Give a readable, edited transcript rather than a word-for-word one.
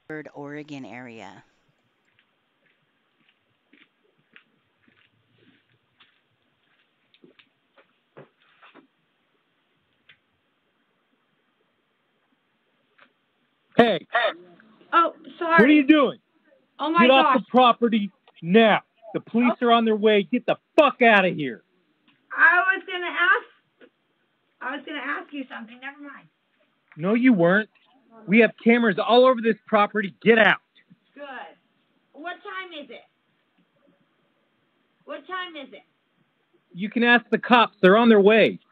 Medford, Oregon area. Hey, Oh, sorry. what are you doing? Oh my Get off gosh. the property now. The police are on their way. Get the fuck out of here. I was gonna ask you something. Never mind. No, you weren't. We have cameras all over this property. Get out. Good. What time is it? What time is it? You can ask the cops. They're on their way.